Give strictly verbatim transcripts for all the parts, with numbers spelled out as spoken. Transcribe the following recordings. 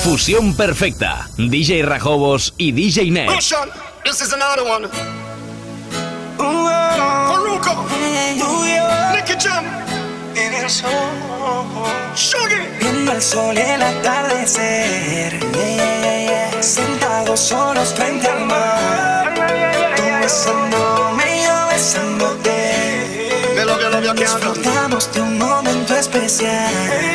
Fusión Perfecta. D J Rajobos y D J Net. Russian, this is another one. Faruko, Nicky Jam, en el sol, Shuggy. Viendo el sol y el atardecer, yeah, yeah, yeah. Sentados solos frente al mar, tú besándome y yo besándote. Me lo que lo que disfrutamos de un momento especial.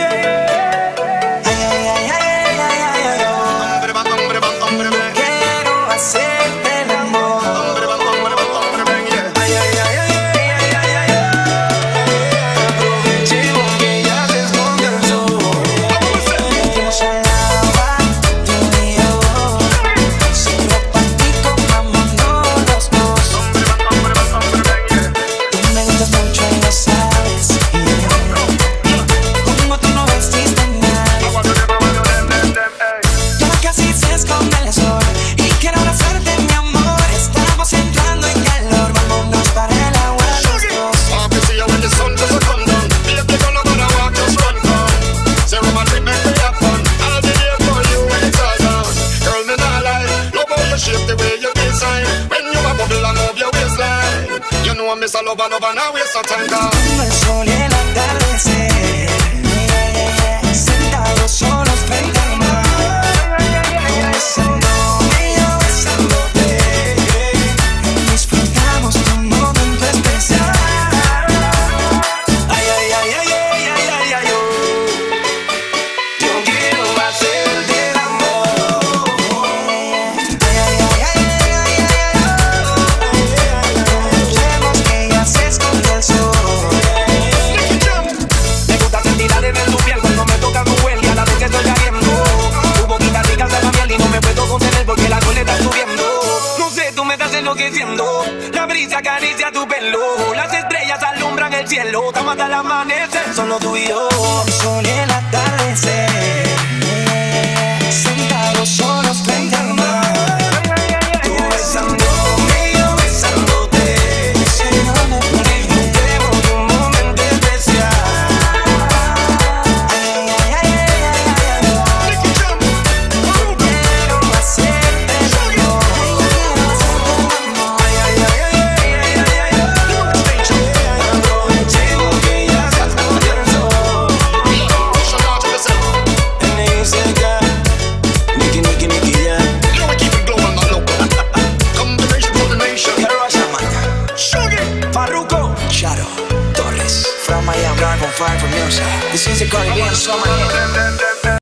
Miss a lover, lover, now waste our time down. El sol y el atardecer, sentados solos frente al mar, tú besándome y yo besándote, disfrutamos de un momento especial. Ay, ay, ay, ay, ay, ay, ay, ay, yo, yo quiero hacerte el amor. Ay, ay, ay, ay, ay, ay, porque la alcohol está subiendo. No sé, tú me estás enloqueciendo. La brisa acaricia tu pelo, las estrellas alumbran el cielo. Estamos hasta el amanecer, solo tú y yo. El sol y el atardecer, sentados solos frente al mar, tú besándome y yo besándote, disfrutemos de un momento especial. This is a Caribbean summer hit.